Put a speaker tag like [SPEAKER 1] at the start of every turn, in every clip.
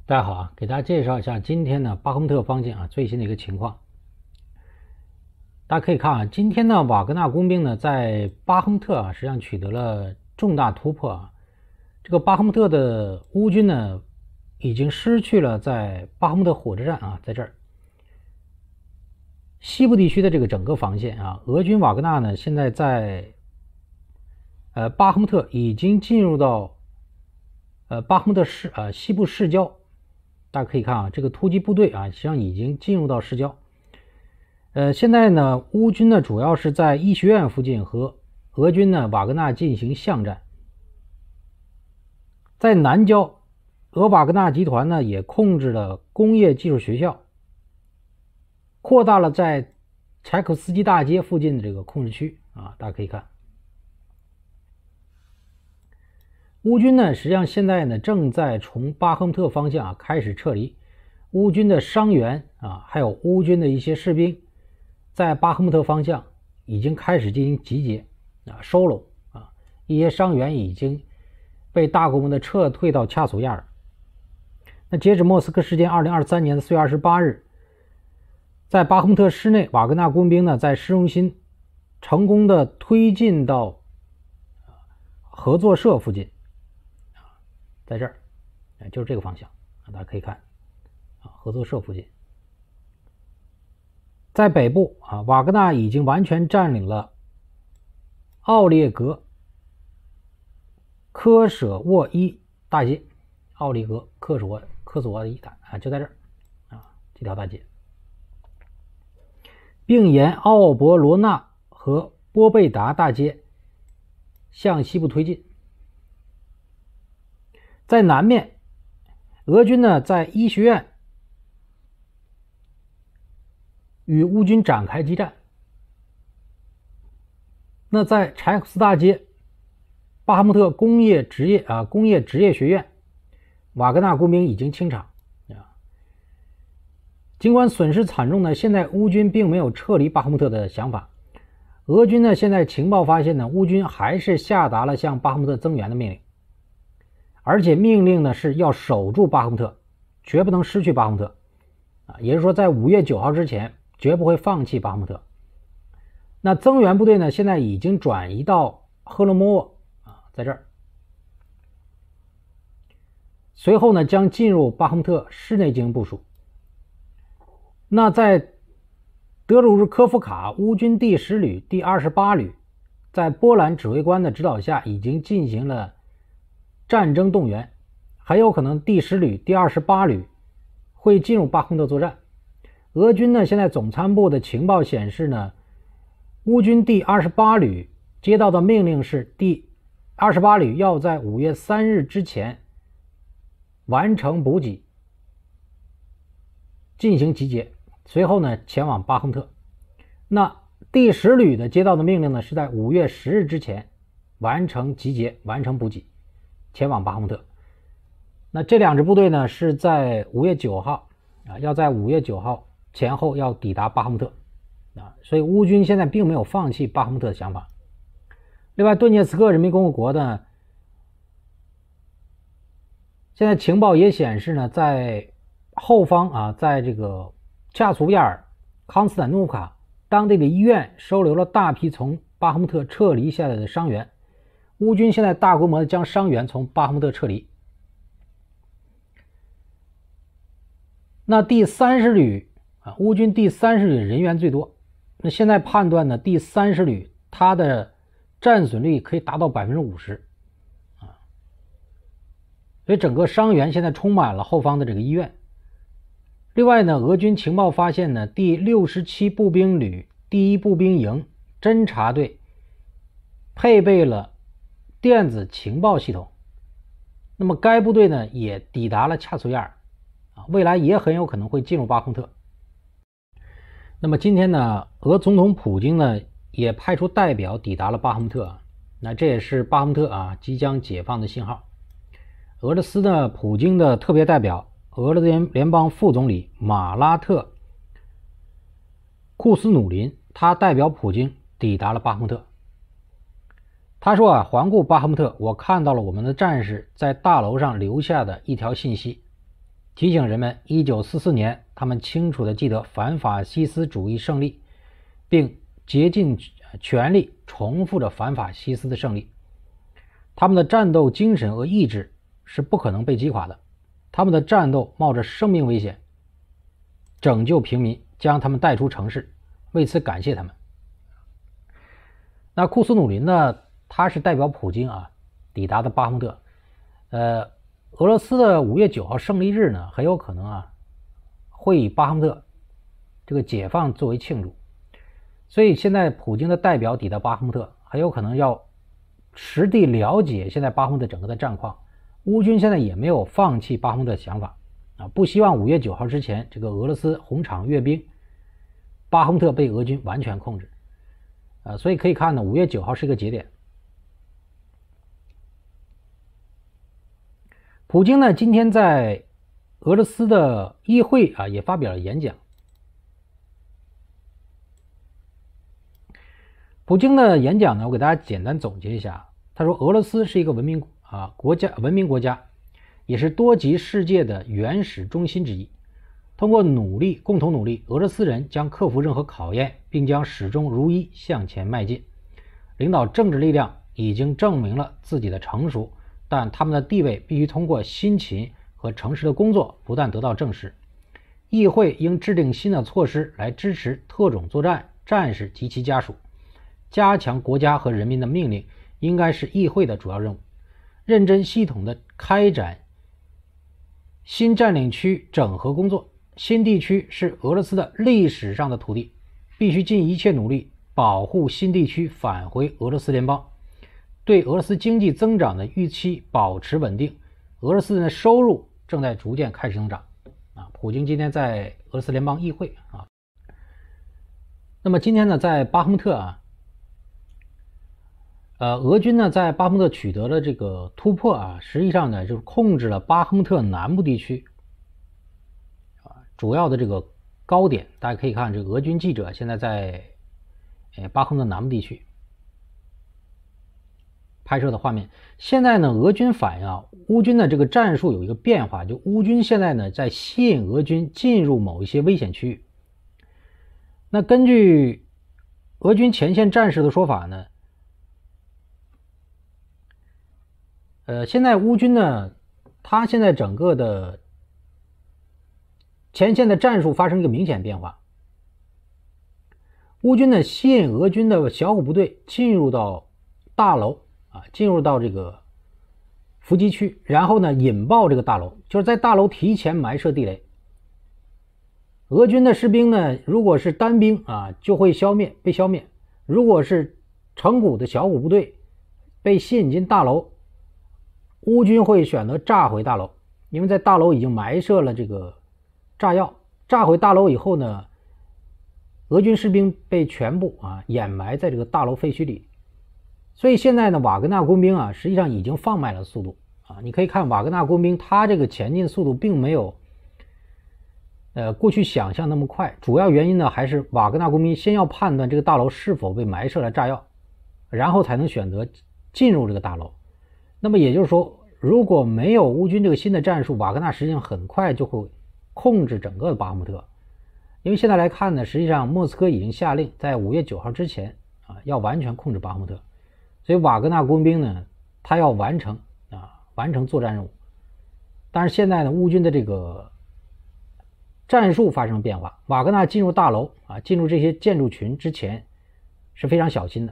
[SPEAKER 1] 大家好啊，给大家介绍一下今天呢巴赫穆特方向啊最新的一个情况。大家可以看啊，今天呢瓦格纳工兵呢在巴赫穆特啊实际上取得了重大突破啊。这个巴赫穆特的乌军呢已经失去了在巴赫穆特火车站啊，在这儿西部地区的这个整个防线啊，俄军瓦格纳呢现在在巴赫穆特已经进入到巴赫穆特西部市郊。大家可以看啊，这个突击部队啊，实际上已经进入到市郊。现在呢，乌军呢主要是在医学院附近和俄军呢瓦格纳进行巷战。在南郊，俄瓦格纳集团呢也控制了工业技术学校，扩大了在柴可夫斯基大街附近的这个控制区啊，大家可以看。乌军呢，实际上现在呢正在从巴赫穆特方向开始撤离。乌军的伤员啊，还有乌军的一些士兵，在巴赫穆特方向已经开始进行集结啊，收拢啊，一些伤员已经被大规模的撤退到恰索亚尔。那截止莫斯科时间2023年4月28日，在巴赫穆特市内，瓦格纳工兵呢在市中心成功的推进到合作社附近。在这儿，就是这个方向啊，大家可以看啊，合作社附近。在北部啊，瓦格纳已经完全占领了奥列格科舍沃伊大街，奥列格科舍沃伊大啊，就在这儿啊，这条大街，并沿奥博罗纳和波贝达大街向西部推进。在南面，俄军呢在医学院与乌军展开激战。那在柴可夫斯大街，巴赫穆特工业职业学院，瓦格纳工兵已经清场啊。尽管损失惨重呢，现在乌军并没有撤离巴赫穆特的想法。俄军呢现在情报发现呢，乌军还是下达了向巴赫穆特增援的命令。而且命令呢是要守住巴赫穆特，绝不能失去巴赫穆特啊，也就是说在5月9号之前绝不会放弃巴赫穆特。那增援部队呢现在已经转移到赫罗莫沃啊，在这儿。随后呢将进入巴赫穆特市内进行部署。那在德鲁日科夫卡，乌军第10旅第28旅在波兰指挥官的指导下已经进行了战争动员，很有可能第10旅第28旅会进入巴赫穆特作战。俄军呢现在总参谋部的情报显示呢，乌军第28旅接到的命令是第28旅要在5月3日之前完成补给，进行集结，随后呢前往巴赫穆特。那第10旅的接到的命令呢是在5月10日之前完成集结，完成补给，前往巴赫穆特。那这两支部队呢是在5月9号啊，要在5月9号前后要抵达巴赫穆特啊，所以乌军现在并没有放弃巴赫穆特的想法。另外，顿涅茨克人民共和国呢，现在情报也显示呢，在后方啊，在这个恰索亚尔、康斯坦诺夫卡当地的医院收留了大批从巴赫穆特撤离下来的伤员。乌军现在大规模的将伤员从巴赫穆特撤离。那第30旅啊，乌军第30旅人员最多。那现在判断呢，第30旅它的战损率可以达到 50% 啊，所以整个伤员现在充满了后方的这个医院。另外呢，俄军情报发现呢，第67步兵旅第1步兵营侦察队配备了电子情报系统，那么该部队呢也抵达了恰索亚尔啊，未来也很有可能会进入巴赫穆特。那么今天呢，俄总统普京呢也派出代表抵达了巴赫穆特啊，那这也是巴赫穆特啊即将解放的信号。俄罗斯的普京的特别代表，俄罗斯联邦副总理马拉特库斯努林，他代表普京抵达了巴赫穆特。他说啊，环顾巴赫穆特，我看到了我们的战士在大楼上留下的一条信息。 提醒人们1944年他们清楚地记得反法西斯主义胜利，并竭尽全力重复着反法西斯的胜利。他们的战斗精神和意志是不可能被击垮的，他们的战斗冒着生命危险拯救平民，将他们带出城市，为此感谢他们。那库斯努林呢，他是代表普京抵达的巴赫穆特。俄罗斯的5月9号胜利日呢，很有可能会以巴赫穆特这个解放作为庆祝。所以现在普京的代表抵达巴赫穆特，很有可能要实地了解现在巴赫穆特整个的战况。乌军现在也没有放弃巴赫穆特的想法不希望5月9号之前这个俄罗斯红场阅兵，巴赫穆特被俄军完全控制。所以可以看呢，5月9号是一个节点。普京呢，今天在俄罗斯的议会也发表了演讲。普京的演讲呢，我给大家简单总结一下。他说，俄罗斯是一个文明国家，也是多极世界的原始中心之一。通过共同努力，俄罗斯人将克服任何考验，并将始终如一向前迈进。领导政治力量已经证明了自己的成熟，但他们的地位必须通过辛勤和诚实的工作不断得到证实。议会应制定新的措施来支持特种作战战士及其家属。加强国家和人民的命令应该是议会的主要任务。认真系统的开展新占领区整合工作。新地区是俄罗斯的历史上的土地，必须尽一切努力保护新地区返回俄罗斯联邦。对俄罗斯经济增长的预期保持稳定。俄罗斯人的收入正在逐渐开始增长。普京今天在俄罗斯联邦议会那么今天呢，在巴赫穆特俄军呢在巴赫穆特取得了这个突破实际上呢就是控制了巴赫穆特南部地区主要的这个高点。大家可以看这个俄军记者现在在巴赫穆特南部地区拍摄的画面。现在呢，俄军反映乌军的这个战术有一个变化，就乌军现在呢在吸引俄军进入某一些危险区域。那根据俄军前线战士的说法呢，现在乌军呢，他现在整个的前线的战术发生一个明显变化。乌军呢吸引俄军的小股部队进入到大楼进入到这个伏击区，然后呢引爆这个大楼，就是在大楼提前埋设地雷。俄军的士兵呢，如果是单兵就会被消灭；如果是成股的小股部队被吸引进大楼，乌军会选择炸毁大楼，因为在大楼已经埋设了这个炸药。炸毁大楼以后呢，俄军士兵被全部掩埋在这个大楼废墟里。所以现在呢，瓦格纳工兵实际上已经放慢了速度你可以看瓦格纳工兵他这个前进速度并没有过去想象那么快。主要原因呢，还是瓦格纳工兵先要判断这个大楼是否被埋设了炸药，然后才能选择进入这个大楼。那么也就是说，如果没有乌军这个新的战术，瓦格纳实际上很快就会控制整个的巴赫穆特。因为现在来看呢，实际上莫斯科已经下令在5月9号之前要完全控制巴赫穆特。所以瓦格纳工兵呢，他要完成作战任务。但是现在呢，乌军的这个战术发生变化，瓦格纳进入大楼进入这些建筑群之前是非常小心的。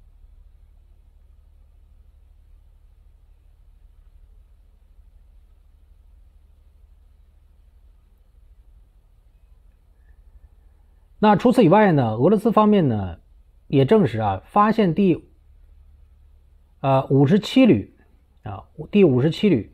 [SPEAKER 1] 那除此以外呢，俄罗斯方面呢也证实发现第57旅第57旅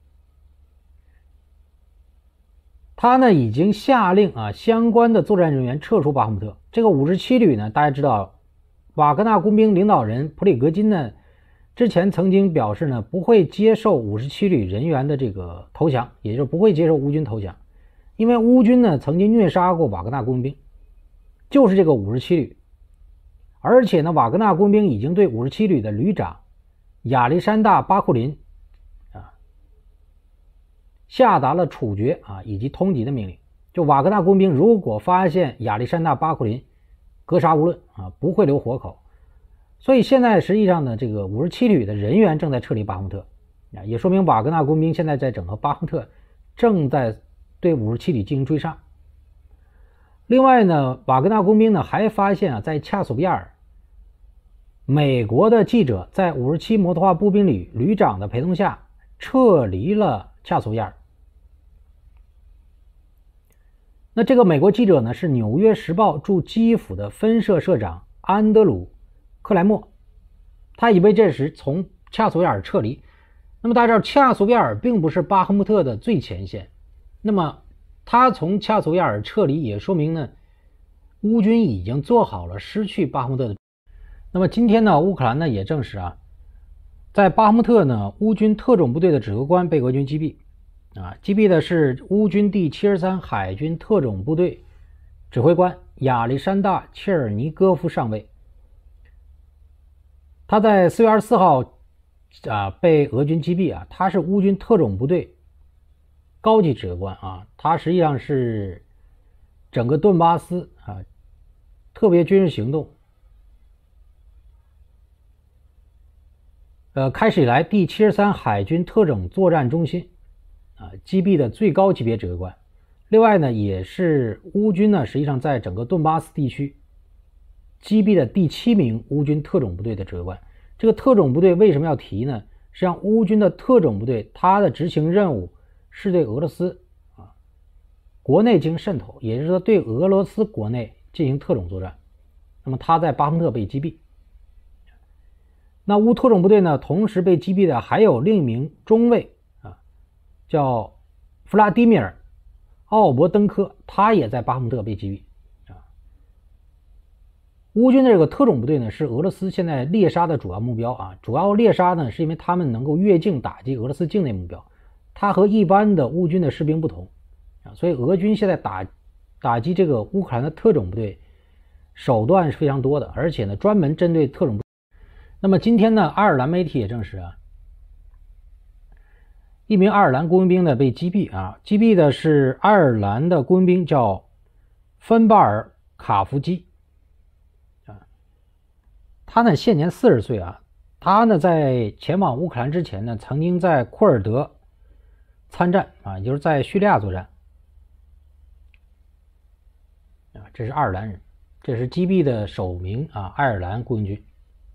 [SPEAKER 1] 他呢已经下令相关的作战人员撤出巴赫穆特。这个57旅呢，大家知道瓦格纳工兵领导人普里格金呢之前曾经表示呢不会接受57旅人员的这个投降，也就是不会接受乌军投降。因为乌军呢曾经虐杀过瓦格纳工兵，就是这个57旅。而且呢，瓦格纳工兵已经对57旅的旅长亚历山大·巴库林下达了处决以及通缉的命令。就瓦格纳工兵如果发现亚历山大·巴库林，格杀勿论不会留活口。所以现在实际上呢，这个57旅的人员正在撤离巴赫穆特也说明瓦格纳工兵现在在整个巴赫穆特正在对57旅进行追杀。另外呢，瓦格纳工兵呢还发现在恰索比亚尔，美国的记者在57摩托化步兵旅旅长的陪同下撤离了恰索比亚尔。那这个美国记者呢是《纽约时报》驻基辅的分社社长安德鲁·克莱默，他以为这时从恰索比亚尔撤离。那么大家知道，恰索比亚尔并不是巴赫穆特的最前线，那么他从恰索比亚尔撤离也说明呢，乌军已经做好了失去巴赫穆特的。那么今天呢，乌克兰呢也证实在巴赫穆特呢，乌军特种部队的指挥官被俄军击毙击毙的是乌军第73海军特种部队指挥官亚历山大·切尔尼戈夫上尉。他在4月24号被俄军击毙他是乌军特种部队高级指挥官他实际上是整个顿巴斯特别军事行动开始以来第73海军特种作战中心击毙的最高级别指挥官。另外呢，也是乌军呢实际上在整个顿巴斯地区击毙的第7名乌军特种部队的指挥官。这个特种部队为什么要提呢？实际上乌军的特种部队它的执行任务是对俄罗斯国内进行渗透，也就是说对俄罗斯国内进行特种作战。那么他在巴赫穆特被击毙。那乌特种部队呢同时被击毙的还有另一名中尉叫弗拉迪米尔·奥伯登科，他也在巴赫穆特被击毙乌军的这个特种部队呢是俄罗斯现在猎杀的主要目标主要猎杀呢是因为他们能够越境打击俄罗斯境内目标，它和一般的乌军的士兵不同所以俄军现在打击这个乌克兰的特种部队手段是非常多的，而且呢专门针对特种部队。那么今天呢，爱尔兰媒体也证实一名爱尔兰雇佣兵呢被击毙击毙的是爱尔兰的雇佣兵叫芬巴尔·卡夫基他呢现年40岁他呢在前往乌克兰之前呢曾经在库尔德参战也就是在叙利亚作战这是爱尔兰人，这是击毙的首名爱尔兰雇佣军。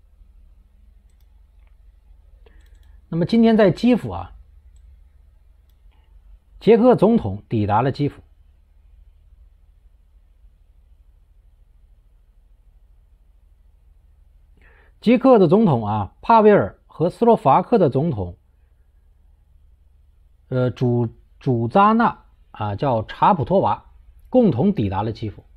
[SPEAKER 1] 那么今天在基辅捷克总统抵达了基辅。捷克的总统帕维尔和斯洛伐克的总统主扎纳叫查普托娃共同抵达了基辅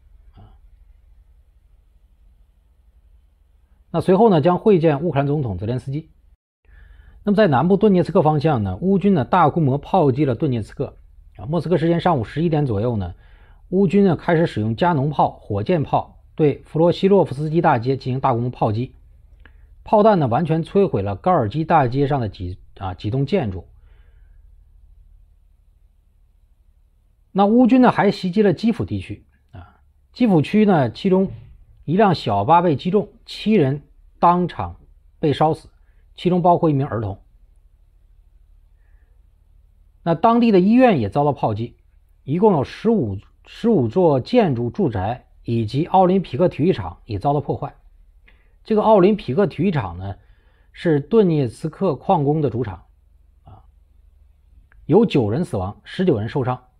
[SPEAKER 1] 那随后呢将会见乌克兰总统泽连斯基。那么在南部顿涅茨克方向呢，乌军呢大规模炮击了顿涅茨克莫斯科时间上午11点左右呢，乌军呢开始使用加农炮、火箭炮对弗罗西洛夫斯基大街进行大规模炮击，炮弹呢完全摧毁了高尔基大街上的几栋建筑。那乌军呢还袭击了基辅地区基辅区呢其中一辆小巴被击中，7人当场被烧死，其中包括一名儿童。那当地的医院也遭到炮击，一共有15座建筑住宅以及奥林匹克体育场也遭到破坏。这个奥林匹克体育场呢是顿涅茨克矿工的主场有9人死亡，19人受伤。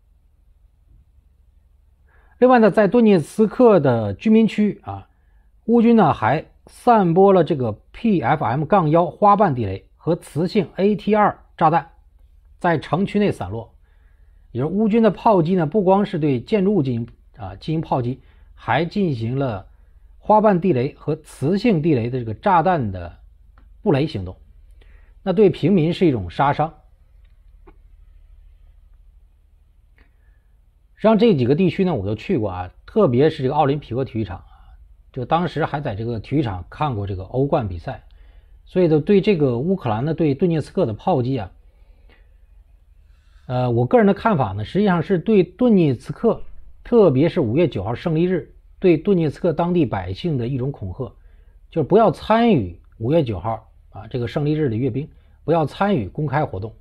[SPEAKER 1] 另外呢，在顿涅茨克的居民区乌军呢还散播了这个 PFM-1 花瓣地雷和磁性 AT2 炸弹在城区内散落。也就是乌军的炮击呢不光是对建筑物进行炮击，还进行了花瓣地雷和磁性地雷的这个炸弹的布雷行动，那对平民是一种杀伤。实际上这几个地区呢我都去过特别是这个奥林匹克体育场就当时还在这个体育场看过这个欧冠比赛，所以对这个乌克兰呢对顿涅茨克的炮击我个人的看法呢，实际上是对顿涅茨克，特别是5月9号胜利日，对顿涅茨克当地百姓的一种恐吓，就是不要参与5月9号这个胜利日的阅兵，不要参与公开活动。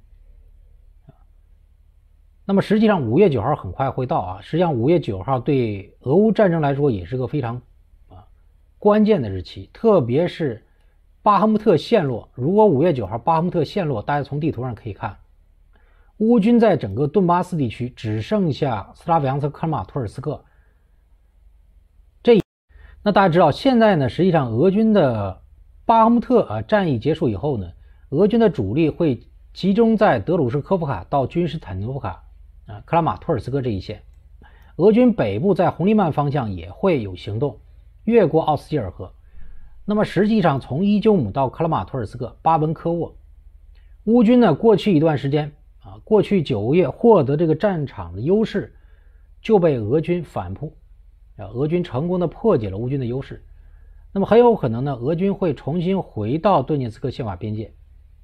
[SPEAKER 1] 那么实际上5月9号很快会到实际上5月9号对俄乌战争来说也是个非常关键的日期，特别是巴赫穆特陷落。如果5月9号巴赫穆特陷落，大家从地图上可以看，乌军在整个顿巴斯地区只剩下斯拉夫扬斯克、克拉马托尔斯克。那大家知道，现在呢，实际上俄军的巴赫穆特战役结束以后呢，俄军的主力会集中在德鲁什科夫卡到君士坦丁诺夫卡克拉马托尔斯克这一线。俄军北部在红利曼方向也会有行动，越过奥斯基尔河。那么实际上从伊久姆到克拉马托尔斯克、巴文科沃，乌军呢过去一段时间过去9个月获得这个战场的优势，就被俄军反扑。俄军成功的破解了乌军的优势，那么很有可能呢，俄军会重新回到顿涅茨克宪法边界。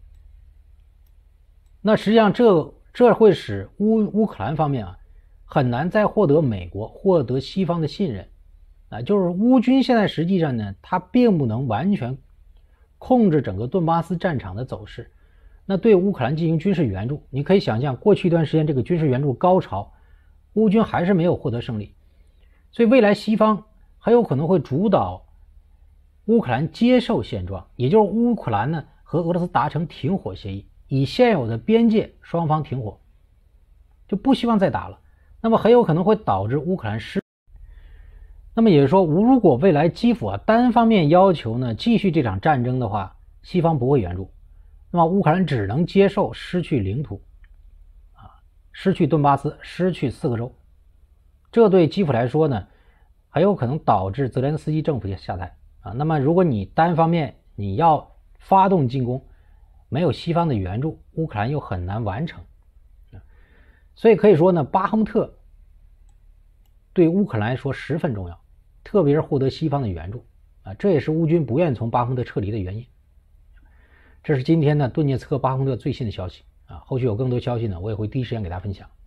[SPEAKER 1] 那实际上这会使乌克兰方面很难再获得美国、获得西方的信任就是乌军现在实际上呢，它并不能完全控制整个顿巴斯战场的走势。那对乌克兰进行军事援助，你可以想象过去一段时间这个军事援助高潮，乌军还是没有获得胜利。所以未来西方很有可能会主导乌克兰接受现状，也就是乌克兰呢和俄罗斯达成停火协议，以现有的边界双方停火，就不希望再打了。那么很有可能会导致乌克兰失。那么也就是说，如果未来基辅单方面要求呢继续这场战争的话，西方不会援助，那么乌克兰只能接受失去领土失去顿巴斯，失去4个州。这对基辅来说呢，很有可能导致泽连斯基政府下台那么如果你单方面你要发动进攻，没有西方的援助，乌克兰又很难完成所以可以说呢，巴赫穆特对乌克兰来说十分重要，特别是获得西方的援助这也是乌军不愿从巴赫穆特撤离的原因。这是今天呢顿涅茨克巴赫穆特最新的消息后续有更多消息呢，我也会第一时间给大家分享。